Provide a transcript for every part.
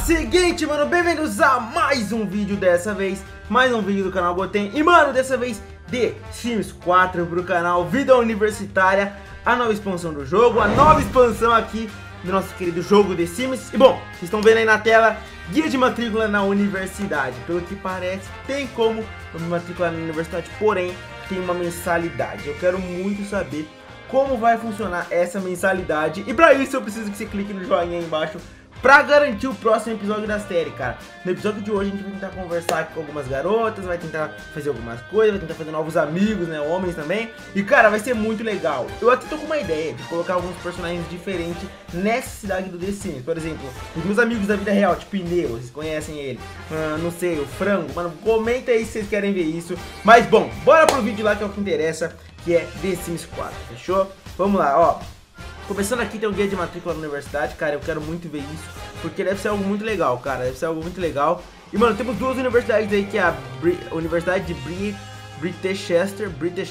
Seguinte, mano, bem-vindos a mais um vídeo dessa vez, mais um vídeo do canal Goten. E, mano, dessa vez de Sims 4 pro canal Vida Universitária, a nova expansão do jogo, a nova expansão aqui do nosso querido jogo The Sims. E, bom, vocês estão vendo aí na tela, guia de matrícula na universidade. Pelo que parece, tem como me matricular na universidade, porém, tem uma mensalidade. Eu quero muito saber como vai funcionar essa mensalidade. E pra isso eu preciso que você clique no joinha aí embaixo pra garantir o próximo episódio da série, cara. No episódio de hoje a gente vai tentar conversar aqui com algumas garotas, vai tentar fazer algumas coisas, vai tentar fazer novos amigos, né, homens também. E, cara, vai ser muito legal. Eu até tô com uma ideia de colocar alguns personagens diferentes nessa cidade do The Sims. Por exemplo, os meus amigos da vida real, tipo Ineu, vocês conhecem ele. Não sei, o Frango. Mano, comenta aí se vocês querem ver isso. Mas, bom, bora pro vídeo lá que é o que interessa, que é The Sims 4, fechou? Vamos lá, ó. Começando aqui tem um guia de matrícula na universidade, cara, eu quero muito ver isso, porque deve ser algo muito legal, cara, deve ser algo muito legal. E, mano, temos duas universidades aí, que é a Universidade de British Chester,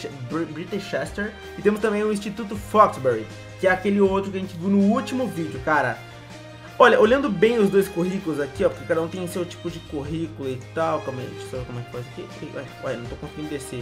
e temos também o Instituto Foxbury, que é aquele outro que a gente viu no último vídeo, cara. Olha, olhando bem os dois currículos aqui, ó, porque cada um tem seu tipo de currículo e tal. Calma aí, deixa eu ver como é que faz aqui. Ué, não tô conseguindo descer.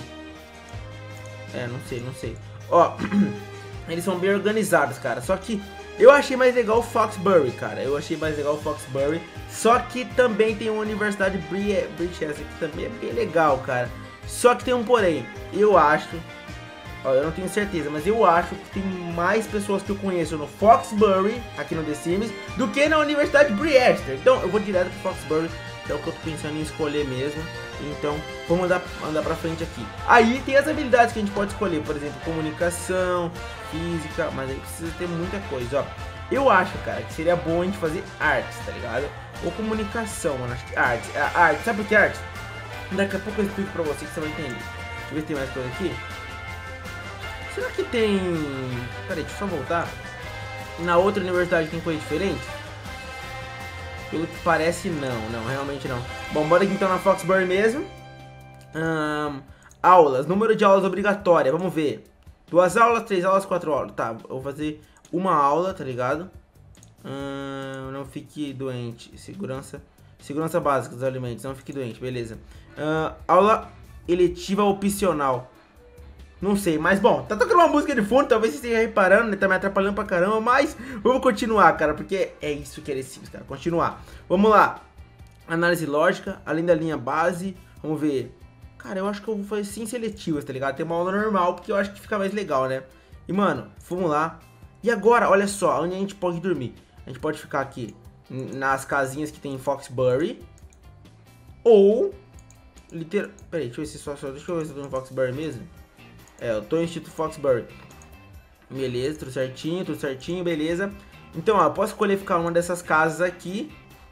Não sei. Ó, eles são bem organizados, cara. Só que eu achei mais legal o Foxbury, cara. Só que também tem uma Universidade British, que também é bem legal, cara. Só que tem um porém. Eu acho, ó, eu não tenho certeza, mas eu acho que tem mais pessoas que eu conheço no Foxbury, aqui no The Sims, do que na Universidade British. Então eu vou direto pro Foxbury, que é o que eu tô pensando em escolher mesmo. Então, vamos andar pra frente aqui. Aí tem as habilidades que a gente pode escolher, por exemplo, comunicação, física, mas aí precisa ter muita coisa, ó. Eu acho, cara, que seria bom a gente fazer artes, tá ligado? Ou comunicação, mano, acho que artes, sabe por que artes? Daqui a pouco eu explico pra você que você vai entender. Deixa eu ver se tem mais coisa aqui. Será que tem... Peraí, deixa eu só voltar. Na outra universidade tem coisa diferente? Pelo que parece, não, realmente não. Bom, bora aqui então na Foxbury mesmo. Aulas, número de aulas obrigatória, vamos ver. 2 aulas, 3 aulas, 4 aulas. Tá, eu vou fazer uma aula, tá ligado? Não fique doente. Segurança básica dos alimentos, não fique doente, beleza. Aula eletiva opcional. Não sei, mas bom, tá tocando uma música de fundo, talvez você esteja reparando, né? Tá me atrapalhando pra caramba, mas vamos continuar, cara, porque é isso que é The Sims, cara, continuar. Vamos lá. Análise lógica, além da linha base, vamos ver. Cara, eu acho que eu vou fazer sim seletivas, tá ligado? Tem uma aula normal, porque eu acho que fica mais legal, né? E, mano, vamos lá. E agora, olha só, onde a gente pode dormir. A gente pode ficar aqui nas casinhas que tem em Foxbury. Ou, peraí, deixa eu ver se deixa eu ver se eu tô no Foxbury mesmo. Eu tô no Instituto Foxbury. Beleza, tudo certinho, beleza. Então, ó, eu posso escolher ficar uma dessas casas aqui,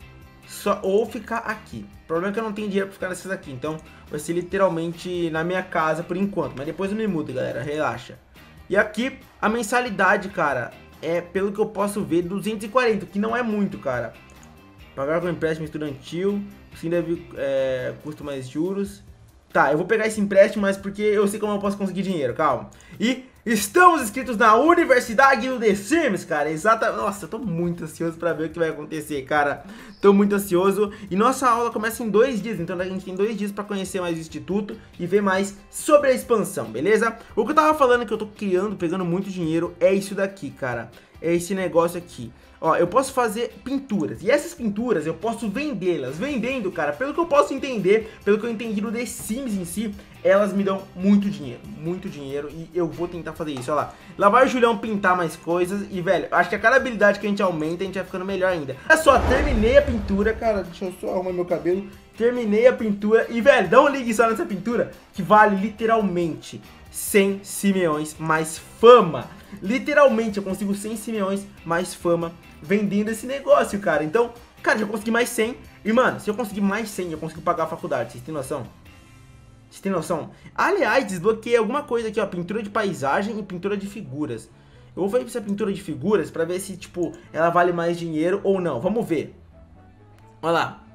ou ficar aqui. O problema é que eu não tenho dinheiro pra ficar nessas aqui, então vai ser literalmente na minha casa por enquanto. Mas depois eu me mudo, galera, relaxa. E aqui, a mensalidade, cara, é, pelo que eu posso ver, 240, que não é muito, cara. Pagar com empréstimo estudantil, sim, deve, custo mais juros. Tá, eu vou pegar esse empréstimo, mas porque eu sei como eu posso conseguir dinheiro, calma. E estamos inscritos na Universidade do The Sims, cara, exatamente. Nossa, eu tô muito ansioso pra ver o que vai acontecer, cara. Tô muito ansioso. E nossa aula começa em 2 dias, então a gente tem 2 dias pra conhecer mais o instituto e ver mais sobre a expansão, beleza? O que eu tava falando que eu tô criando, pegando muito dinheiro, é isso daqui, cara. É esse negócio aqui. Ó, eu posso fazer pinturas, e essas pinturas eu posso vendê-las. Vendendo, cara, pelo que eu posso entender, pelo que eu entendi do The Sims em si, elas me dão muito dinheiro, e eu vou tentar fazer isso, ó lá. Lá vai o Julião pintar mais coisas, e, velho, acho que a cada habilidade que a gente aumenta, a gente vai ficando melhor ainda. Olha só, terminei a pintura, cara, deixa eu só arrumar meu cabelo. Terminei a pintura, e, velho, dá um ligue só nessa pintura, que vale literalmente 100 simeões mais fama. Literalmente, eu consigo 100 simeões mais fama vendendo esse negócio, cara. Então, cara, já consegui mais 100. E, mano, se eu conseguir mais 100, eu consigo pagar a faculdade. Vocês têm noção? Vocês têm noção? Aliás, desbloqueei alguma coisa aqui, ó. Pintura de paisagem e pintura de figuras. Eu vou ver essa pintura de figuras pra ver se, tipo, ela vale mais dinheiro ou não. Vamos ver. Olha lá.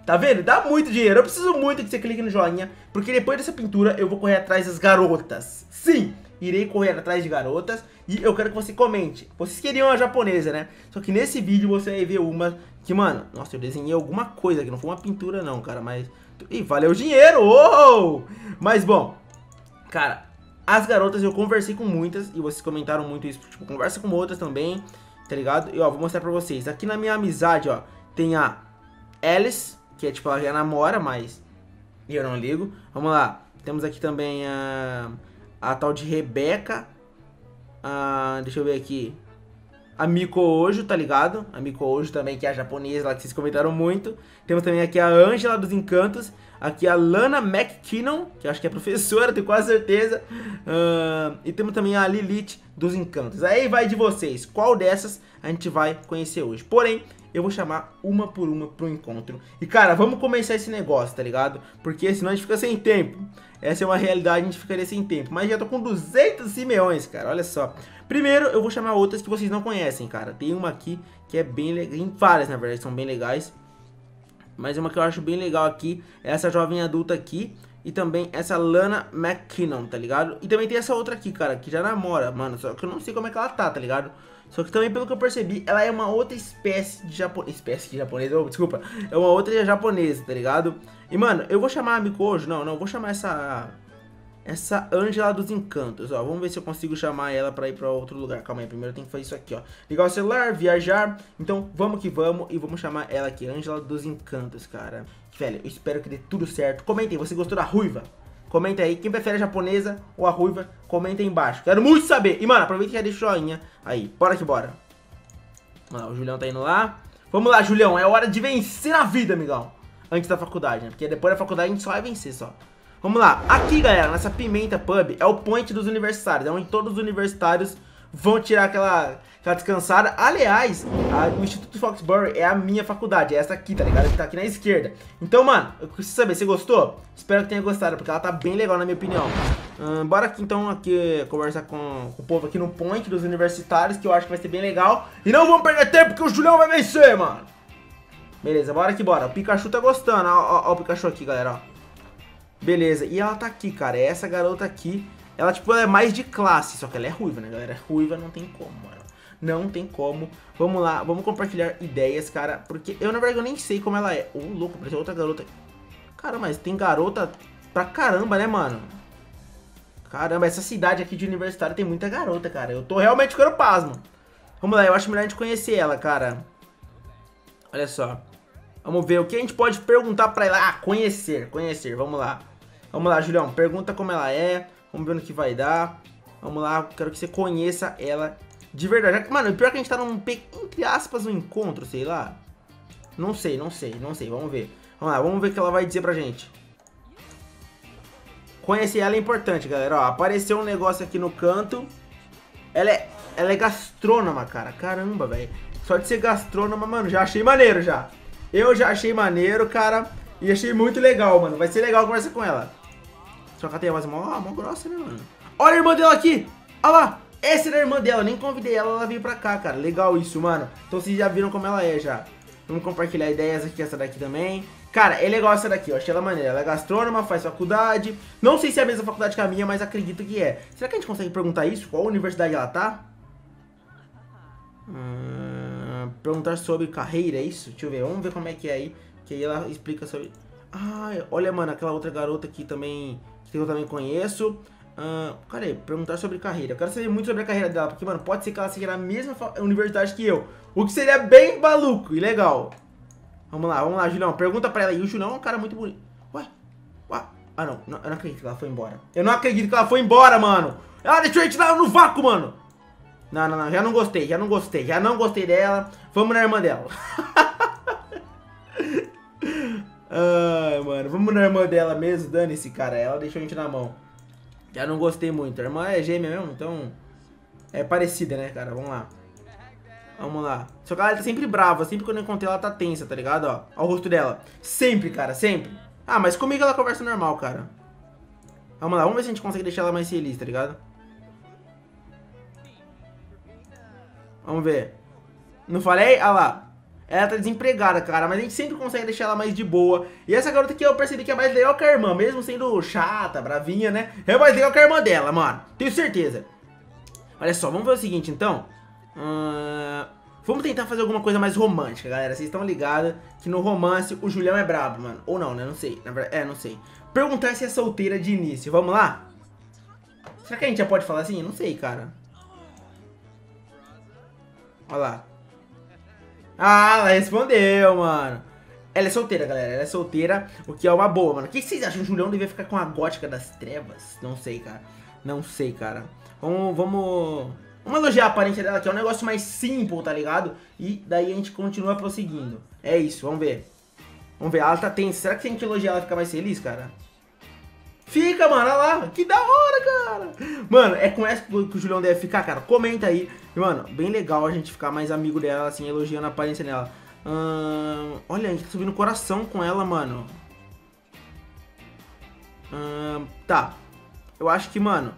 Tá vendo? Dá muito dinheiro. Eu preciso muito que você clique no joinha, porque depois dessa pintura eu vou correr atrás das garotas. Sim, irei correr atrás de garotas e eu quero que você comente. Vocês queriam a japonesa, né? Só que nesse vídeo você vai ver uma que, mano, nossa, eu desenhei alguma coisa que não foi uma pintura não, cara, mas... Ih, valeu o dinheiro! Oh! Mas, bom, cara, as garotas eu conversei com muitas e vocês comentaram muito isso. Tipo, conversa com outras também, tá ligado? E, ó, vou mostrar pra vocês. Aqui na minha amizade, ó, tem a Alice, que é tipo, ela já namora, mas eu não ligo. Vamos lá. Temos aqui também a tal de Rebeca. Deixa eu ver aqui. A Miko Ojo, tá ligado? A Miko Ojo também, que é a japonesa lá, que vocês comentaram muito. Temos também aqui a Angela dos Encantos. Aqui a Lana McKinnon, que eu acho que é professora, tenho quase certeza. E temos também a Lilith dos Encantos. Aí vai de vocês. Qual dessas a gente vai conhecer hoje? Porém, eu vou chamar uma por uma pro encontro. E, cara, vamos começar esse negócio, tá ligado? Porque senão a gente fica sem tempo. Essa é uma realidade, a gente ficaria sem tempo. Mas já tô com 200 simeões, cara, olha só. Primeiro, eu vou chamar outras que vocês não conhecem, cara. Tem uma aqui que é bem legal. Tem várias, na verdade, são bem legais. Mas uma que eu acho bem legal aqui é essa jovem adulta aqui. E também essa Lana McKinnon, tá ligado? E também tem essa outra aqui, cara, que já namora, mano. Só que eu não sei como é que ela tá ligado? Só que também, pelo que eu percebi, ela é uma outra espécie de japonês. Espécie de japonesa, oh, desculpa. É uma outra japonesa, tá ligado? E, mano, eu vou chamar a Miko Ojo. Não, eu vou chamar essa Angela dos Encantos, ó. Vamos ver se eu consigo chamar ela pra ir pra outro lugar. Calma aí, primeiro eu tenho que fazer isso aqui, ó. Ligar o celular, viajar. Então, vamos que vamos. E vamos chamar ela aqui, Angela dos Encantos, cara. Velho, eu espero que dê tudo certo. Comentem, você gostou da ruiva? Comenta aí, quem prefere a japonesa ou a ruiva, comenta aí embaixo. Quero muito saber. E, mano, aproveita e já deixa o joinha aí. Bora que bora. Vamos lá, o Julião tá indo lá. Vamos lá, Julião, é hora de vencer na vida, amigão. Antes da faculdade, né? Porque depois da faculdade a gente só vai vencer, só. Vamos lá. Aqui, galera, nessa Pimenta Pub, é o point dos universitários. É onde todos os universitários vão tirar aquela descansada. Aliás, o Instituto Foxbury é a minha faculdade. É essa aqui, tá ligado? Que tá aqui na esquerda. Então, mano, eu preciso saber, você gostou? Espero que tenha gostado, porque ela tá bem legal, na minha opinião. Bora aqui, então, conversar com o povo aqui no point dos universitários, que eu acho que vai ser bem legal. E não vamos perder tempo, porque o Julião vai vencer, mano. Beleza, bora que bora. O Pikachu tá gostando. Ó o Pikachu aqui, galera, ó. Beleza, e ela tá aqui, cara. É essa garota aqui. Ela, tipo, ela é mais de classe. Só que ela é ruiva, né, galera? Ruiva não tem como, mano. Não tem como. Vamos lá, vamos compartilhar ideias, cara. Porque eu, na verdade, eu nem sei como ela é. Ô, louco, parece outra garota. Cara, mas tem garota pra caramba, né, mano? Caramba, essa cidade aqui de universitário tem muita garota, cara. Eu tô realmente ficando pasmo. Vamos lá, eu acho melhor a gente conhecer ela, cara. Olha só. Vamos ver o que a gente pode perguntar pra ela. Conhecer, vamos lá. Vamos lá, Julião, pergunta como ela é. Vamos ver no que vai dar. Vamos lá, quero que você conheça ela de verdade. Mano, pior que a gente tá num, entre aspas, um encontro, sei lá. Não sei, vamos ver. Vamos lá, vamos ver o que ela vai dizer pra gente. Conhecer ela é importante, galera. Ó, apareceu um negócio aqui no canto. Ela é gastrônoma, cara. Caramba, velho. Só de ser gastrônoma, mano, já achei maneiro, já. Eu já achei maneiro, cara. E achei muito legal, mano. Vai ser legal conversar com ela. Só que ela tem a voz mó grossa, né, mano? Olha a irmã dela aqui. Olha lá. Essa era a irmã dela. Eu nem convidei ela, ela veio pra cá, cara. Legal isso, mano. Então vocês já viram como ela é, já. Vamos compartilhar ideias aqui, essa daqui também. Cara, é legal essa daqui, eu achei ela maneira. Ela é gastrônoma, faz faculdade. Não sei se é a mesma faculdade que a minha, mas acredito que é. Será que a gente consegue perguntar isso? Qual universidade ela tá? Perguntar sobre carreira, é isso? Deixa eu ver, vamos ver como é que é aí. Que aí ela explica sobre... olha, mano, aquela outra garota aqui também, que eu também conheço. Cara, perguntar sobre carreira. Eu quero saber muito sobre a carreira dela, porque, mano, pode ser que ela seja na mesma universidade que eu. O que seria bem maluco e legal. Vamos lá, Julião. Pergunta pra ela aí. O Julião é um cara muito bonito. Ué? Não, eu não acredito que ela foi embora. Eu não acredito que ela foi embora, mano. Ela deixou a gente lá no vácuo, mano. Não, já não gostei dela. Vamos na irmã dela. Mano, vamos na irmã dela mesmo. Dane-se, cara. Ela deixou a gente na mão. Já não gostei muito. A irmã é gêmea mesmo, então... É parecida, né, cara? Vamos lá. Vamos lá. Só que ela tá sempre brava. Sempre quando eu encontrei ela tá tensa, tá ligado? Ó o rosto dela. Sempre, cara, sempre. Mas comigo ela conversa normal, cara. Vamos lá, vamos ver se a gente consegue deixar ela mais feliz, tá ligado? Vamos ver. Não falei? Lá. Ela tá desempregada, cara, mas a gente sempre consegue deixar ela mais de boa. E essa garota aqui eu percebi que é mais legal que a irmã, mesmo sendo chata, bravinha, né? É mais legal que a irmã dela, mano. Tenho certeza. Olha só, vamos ver o seguinte, então. Vamos tentar fazer alguma coisa mais romântica, galera. Vocês estão ligados que no romance o Julião é brabo, mano. Ou não, né? Não sei. Na verdade, não sei. Perguntar se é solteira de início. Vamos lá? Será que a gente já pode falar assim? Não sei, cara. Olha lá. Ah, ela respondeu, mano. Ela é solteira, galera. Ela é solteira, o que é uma boa, mano. O que vocês acham? O Julião devia ficar com a gótica das trevas? Não sei, cara. Não sei, cara. Vamos elogiar a aparência dela, que é um negócio mais simples, tá ligado? E daí a gente continua prosseguindo. É isso, vamos ver. Vamos ver, ela tá tensa. Será que se a gente elogiar ela fica mais feliz, cara? Fica, mano, olha lá. Que da hora, cara. Mano, é com essa que o Julião deve ficar, cara? Comenta aí. E, mano, bem legal a gente ficar mais amigo dela, assim, elogiando a aparência dela. Olha, a gente tá subindo o coração com ela, mano. Tá. Eu acho que, mano,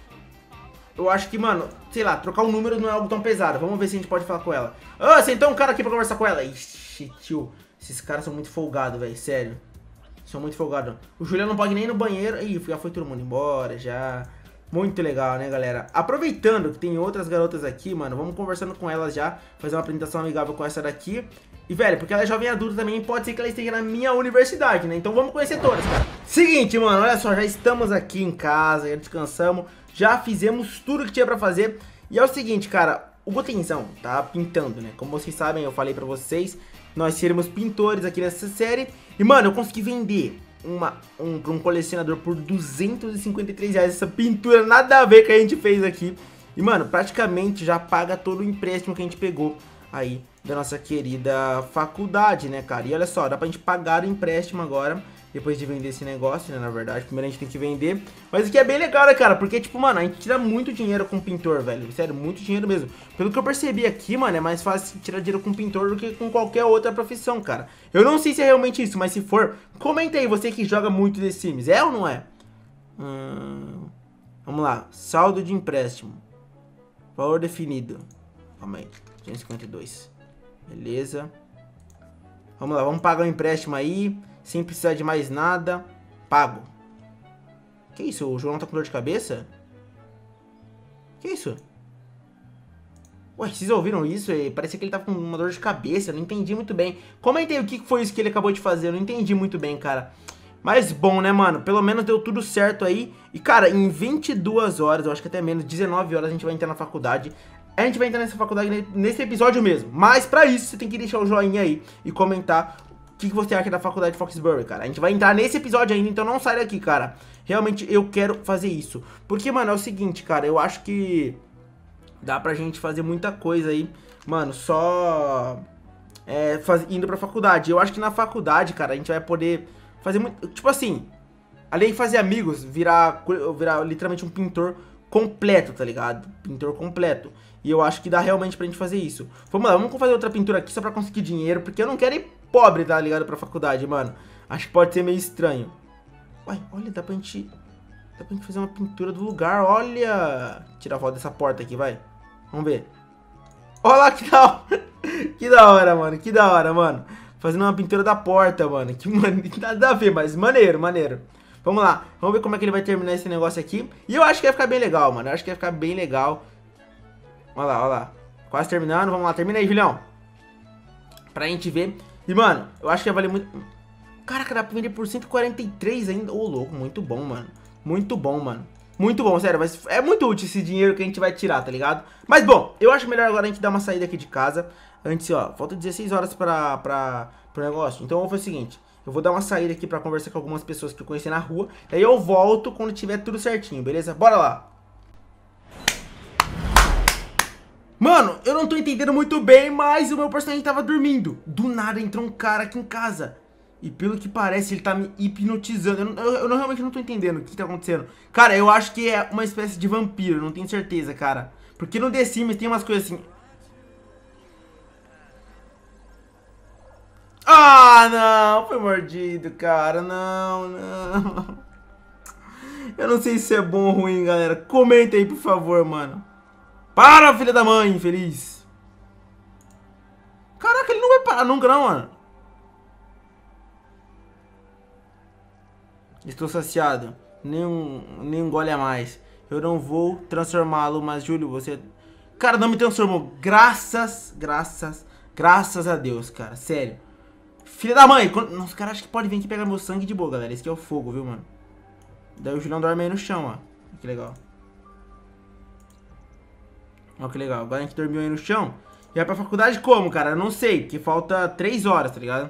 sei lá, trocar o número não é algo tão pesado. Vamos ver se a gente pode falar com ela. Sentou um cara aqui pra conversar com ela. Ixi, tio, esses caras são muito folgados, velho, sério. São muito folgados. O Julião não pode nem ir no banheiro. Ih, já foi todo mundo embora, já. Muito legal, né, galera? Aproveitando que tem outras garotas aqui, mano, vamos conversando com elas já. Fazer uma apresentação amigável com essa daqui. E, velho, porque ela é jovem adulta também, pode ser que ela esteja na minha universidade, né? Então vamos conhecer todas, cara. Seguinte, mano, olha só, já estamos aqui em casa, já descansamos. Já fizemos tudo que tinha pra fazer. E é o seguinte, cara, o Gotenzão tá pintando, né? Como vocês sabem, eu falei pra vocês, nós seremos pintores aqui nessa série. E, mano, eu consegui vender pra um colecionador por R$253 essa pintura, nada a ver que a gente fez aqui. E, mano, praticamente já paga todo o empréstimo que a gente pegou aí da nossa querida faculdade, né, cara? E olha só, dá pra gente pagar o empréstimo agora, depois de vender esse negócio, né, na verdade. Primeiro a gente tem que vender. Mas aqui é bem legal, né, cara? Porque, tipo, mano, a gente tira muito dinheiro com pintor, velho. Sério, muito dinheiro mesmo. Pelo que eu percebi aqui, mano, é mais fácil tirar dinheiro com pintor do que com qualquer outra profissão, cara. Eu não sei se é realmente isso, mas se for, comenta aí, você que joga muito The Sims. É ou não é? Vamos lá. Saldo de empréstimo. Valor definido. Calma aí. 252. Beleza. Vamos lá, vamos pagar o empréstimo aí. Sem precisar de mais nada. Pago. Que isso? O João tá com dor de cabeça? Que isso? Ué, vocês ouviram isso? Parecia que ele tava com uma dor de cabeça. Eu não entendi muito bem. Comenta aí o que foi isso que ele acabou de fazer. Eu não entendi muito bem, cara. Mas bom, né, mano? Pelo menos deu tudo certo aí. E, cara, em 22 horas, eu acho que até menos, 19 horas, a gente vai entrar na faculdade. A gente vai entrar nessa faculdade nesse episódio mesmo. Mas pra isso, você tem que deixar o joinha aí e comentar o que você acha da faculdade de Foxbury, cara. A gente vai entrar nesse episódio ainda, então não sai daqui, cara. Realmente, eu quero fazer isso. Porque, mano, é o seguinte, cara. Eu acho que dá pra gente fazer muita coisa aí, mano, só indo pra faculdade. Eu acho que na faculdade, cara, a gente vai poder fazer muito... Tipo assim, além de fazer amigos, virar literalmente um pintor completo, tá ligado? Pintor completo. E eu acho que dá realmente pra gente fazer isso. Vamos lá, vamos fazer outra pintura aqui só pra conseguir dinheiro, porque eu não quero ir pobre, tá ligado? Pra faculdade, mano. Acho que pode ser meio estranho. Ué, olha, dá pra gente fazer uma pintura do lugar, olha. Tira a foto dessa porta aqui, vai. Vamos ver. Olha lá que da hora. Que da hora, mano. Que da hora, mano. Fazendo uma pintura da porta, mano. Que nada a ver, mas maneiro, maneiro. Vamos lá. Vamos ver como é que ele vai terminar esse negócio aqui. E eu acho que vai ficar bem legal, mano. Eu acho que vai ficar bem legal. Olha lá, olha lá. Quase terminando. Vamos lá. Termina aí, Julião. Pra gente ver. E, mano, eu acho que vai valer muito... Caraca, dá pra vender por 143 ainda. Ô, louco. Muito bom, mano. Muito bom, mano. Muito bom, sério, mas é muito útil esse dinheiro que a gente vai tirar, tá ligado? Mas bom, eu acho melhor agora a gente dar uma saída aqui de casa. Antes, ó, falta 16 horas pro negócio. Então eu vou fazer o seguinte, eu vou dar uma saída aqui pra conversar com algumas pessoas que eu conheci na rua. Daí eu volto quando tiver tudo certinho, beleza? Bora lá! Mano, eu não tô entendendo muito bem, mas o meu personagem tava dormindo. Do nada entrou um cara aqui em casa. E pelo que parece, ele tá me hipnotizando. Eu realmente não tô entendendo o que tá acontecendo. Cara, eu acho que é uma espécie de vampiro, não tenho certeza, cara. Porque no The Sims tem umas coisas assim... Ah, não! Foi mordido, cara. Não, não. Eu não sei se é bom ou ruim, galera. Comenta aí, por favor, mano. Para, filha da mãe, infeliz. Caraca, ele não vai parar nunca não, mano. Estou saciado. Nem um gole a mais. Eu não vou transformá-lo, mas Júlio, você... Cara, não me transformou. Graças a Deus, cara. Sério. Filha da mãe. Nossa, cara, acho que pode vir aqui pegar meu sangue de boa, galera. Esse aqui é o fogo, viu, mano? Daí o Julião dorme aí no chão, ó. Que legal. Ó, que legal. Agora a gente dormiu aí no chão. E vai pra faculdade como, cara? Eu não sei, porque falta 3 horas, tá ligado?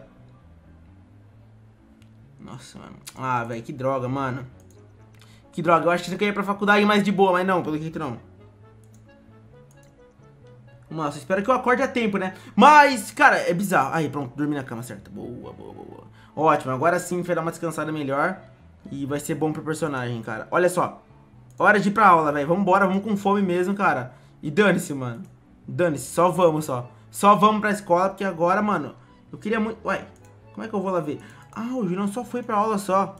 Nossa, mano. Ah, velho, que droga, mano. Que droga. Eu acho que você quer ir pra faculdade mais de boa, mas não, pelo jeito não. Nossa, espero que eu acorde a tempo, né? Mas, cara, é bizarro. Aí, pronto, dormi na cama, certo. Boa. Ótimo, agora sim vai dar uma descansada melhor. E vai ser bom pro personagem, cara. Olha só. Hora de ir pra aula, velho. Vambora, vamos com fome mesmo, cara. E dane-se, mano. Dane-se, só vamos, só. Só vamos pra escola, porque agora, mano, eu queria muito... Ué, como é que eu vou lá ver? Ah, o Julião só foi pra aula, só.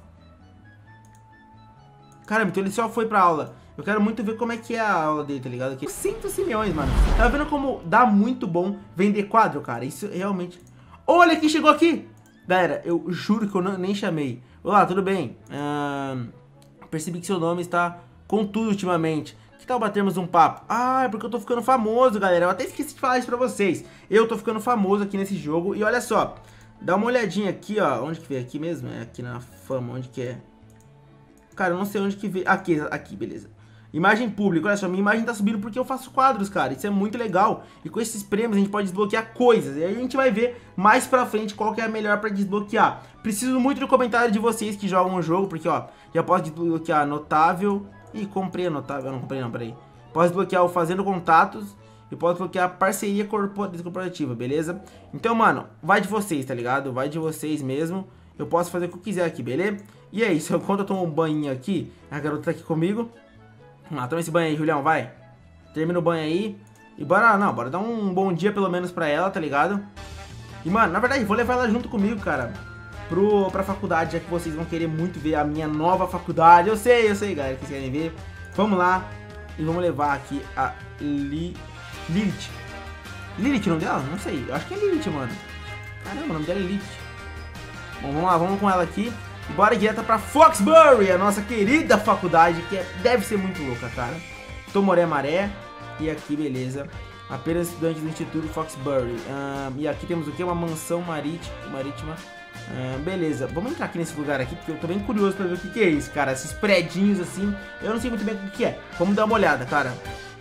Caramba, então ele só foi pra aula. Eu quero muito ver como é que é a aula dele, tá ligado? 100 milhões, mano. Tá vendo como dá muito bom vender quadro, cara? Isso realmente... Olha quem chegou aqui! Galera, eu juro que eu nem chamei. Olá, tudo bem? Percebi que seu nome está com tudo ultimamente. Que tal batermos um papo? Ah, é porque eu tô ficando famoso, galera. Eu até esqueci de falar isso pra vocês. Eu tô ficando famoso aqui nesse jogo. E olha só, dá uma olhadinha aqui, ó. Onde que veio? Aqui mesmo? É aqui na fama, onde que é? Cara, eu não sei onde que veio. Aqui, beleza. Imagem pública, olha só, minha imagem tá subindo porque eu faço quadros, cara. Isso é muito legal. E com esses prêmios a gente pode desbloquear coisas. E aí a gente vai ver mais pra frente qual que é a melhor pra desbloquear. Preciso muito do comentário de vocês que jogam o jogo, porque, ó, já posso desbloquear notável. Ih, comprei a notável, eu não comprei não, peraí. Posso desbloquear o fazendo contatos e posso desbloquear a parceria corporativa, beleza? Então, mano, vai de vocês, tá ligado? Vai de vocês mesmo. Eu posso fazer o que eu quiser aqui, beleza? E é isso, enquanto eu tomo um banho aqui, a garota tá aqui comigo. Vamos lá, toma esse banho aí, Julião, vai. Termina o banho aí. E bora dar um bom dia pelo menos pra ela, tá ligado? E, mano, na verdade, vou levar ela junto comigo, cara. Pra faculdade, já que vocês vão querer muito ver a minha nova faculdade. Eu sei, galera, que vocês querem ver. Vamos lá. E vamos levar aqui a Lilith. Lilith o nome dela? Não sei. Eu acho que é Lilith, mano. Caramba, o nome dela é Lilith. Bom, vamos lá, vamos com ela aqui. E bora direto pra Foxbury, a nossa querida faculdade, que deve ser muito louca, cara. Tomoré Maré. E aqui, beleza. Apenas estudantes do Instituto Foxbury. E aqui temos o que? Uma mansão marítima. Beleza, vamos entrar aqui nesse lugar aqui, porque eu tô bem curioso pra ver o que é isso, cara. Esses predinhos assim, eu não sei muito bem o que é. Vamos dar uma olhada, cara.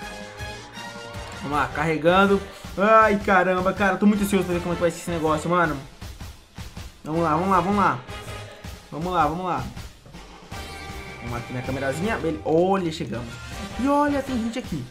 Vamos lá, carregando. Ai, caramba, cara, tô muito ansioso pra ver como é que vai ser esse negócio, mano. Vamos lá. Vamos lá aqui na câmerazinha. Olha, chegamos. E olha, tem gente aqui.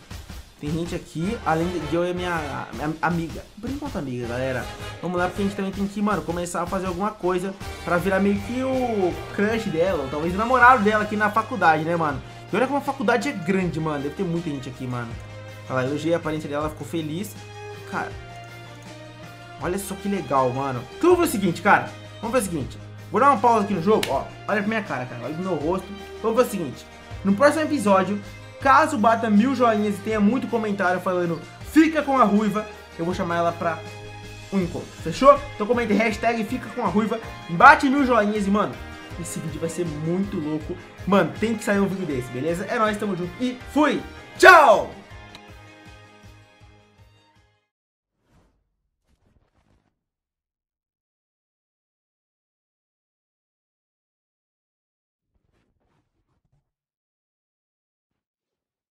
Além de eu e a minha amiga. Por enquanto, amiga, galera. Vamos lá, porque a gente também tem que, mano, começar a fazer alguma coisa pra virar meio que o crush dela, ou talvez o namorado dela aqui na faculdade, né, mano? E olha como a faculdade é grande, mano. Deve ter muita gente aqui, mano. Olha lá, elogiei a aparência dela, ela ficou feliz. Cara, olha só que legal, mano. Então vamos ver o seguinte, cara. Vou dar uma pausa aqui no jogo, ó. Olha pra minha cara, Olha pro meu rosto. Vamos ver o seguinte. No próximo episódio, caso bata 1000 joinhas e tenha muito comentário falando fica com a ruiva, eu vou chamar ela pra um encontro. Fechou? Então comente hashtag fica com a ruiva. Bate 1000 joinhas e, mano, esse vídeo vai ser muito louco. Mano, tem que sair um vídeo desse, beleza? É nóis, tamo junto e fui! Tchau!